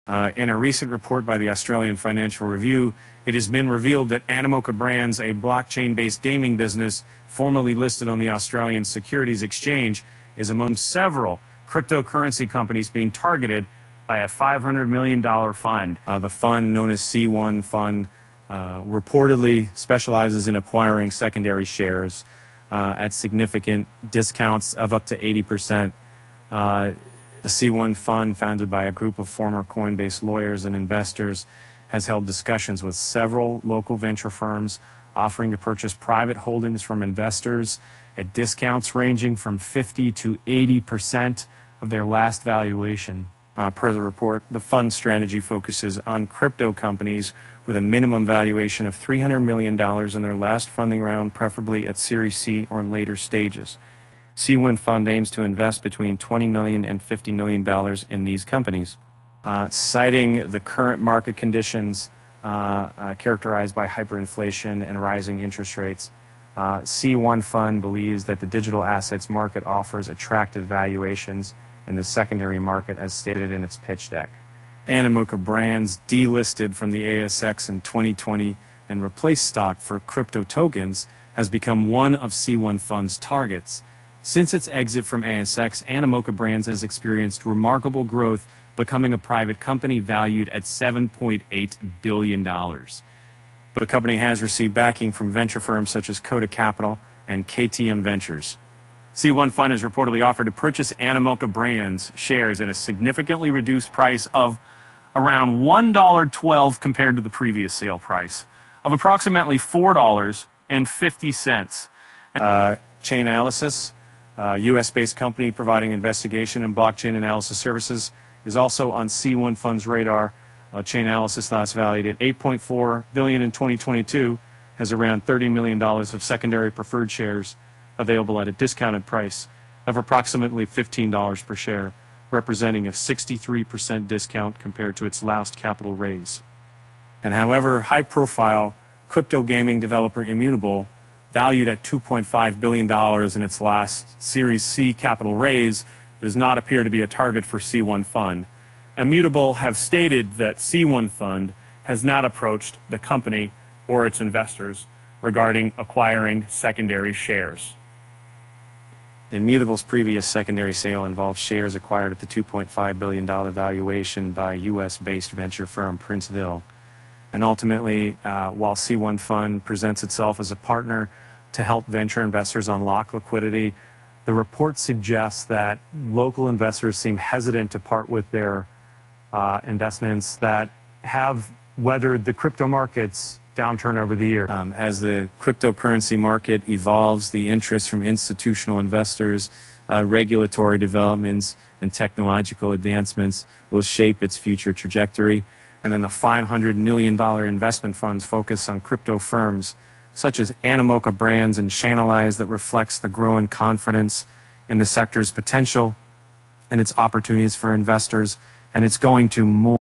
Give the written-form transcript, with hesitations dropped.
In a recent report by the Australian Financial Review, it has been revealed that Animoca Brands, a blockchain-based gaming business formerly listed on the Australian Securities Exchange, is among several cryptocurrency companies being targeted by a $500 million fund. The fund, known as C1 Fund, reportedly specializes in acquiring secondary shares at significant discounts of up to 80%. The C1 Fund, founded by a group of former Coinbase lawyers and investors, has held discussions with several local venture firms offering to purchase private holdings from investors at discounts ranging from 50 to 80% of their last valuation. Per the report, the fund strategy focuses on crypto companies with a minimum valuation of $300 million in their last funding round, preferably at Series C or later stages. C1 Fund aims to invest between $20 million and $50 million in these companies. Citing the current market conditions characterized by hyperinflation and rising interest rates, C1 Fund believes that the digital assets market offers attractive valuations in the secondary market, as stated in its pitch deck. Animoca Brands delisted from the ASX in 2020 and replaced stock for crypto tokens has become one of C1 Fund's targets. Since its exit from ASX, Animoca Brands has experienced remarkable growth, becoming a private company valued at $7.8 billion. But the company has received backing from venture firms such as Coda Capital and KTM Ventures. C1 Fund has reportedly offered to purchase Animoca Brands shares at a significantly reduced price of around $1.12 compared to the previous sale price of approximately $4.50. Chainalysis, a US-based company providing investigation and blockchain analysis services, is also on C1 Fund's radar. Chainalysis, last valued at $8.4 billion in 2022, has around $30 million of secondary preferred shares available at a discounted price of approximately $15 per share, representing a 63% discount compared to its last capital raise. And however high-profile crypto gaming developer Immutable, valued at $2.5 billion in its last Series C capital raise, does not appear to be a target for C1 Fund. Immutable have stated that C1 Fund has not approached the company or its investors regarding acquiring secondary shares. Immutable's previous secondary sale involved shares acquired at the $2.5 billion valuation by US-based venture firm Princeville. And ultimately, while C1 Fund presents itself as a partner to help venture investors unlock liquidity, the report suggests that local investors seem hesitant to part with their investments that have weathered the crypto market's downturn over the year. As the cryptocurrency market evolves, the interest from institutional investors, regulatory developments, and technological advancements will shape its future trajectory. And then the $500 million investment funds focus on crypto firms such as Animoca Brands and Chainalysis that reflects the growing confidence in the sector's potential and its opportunities for investors, and it's going to more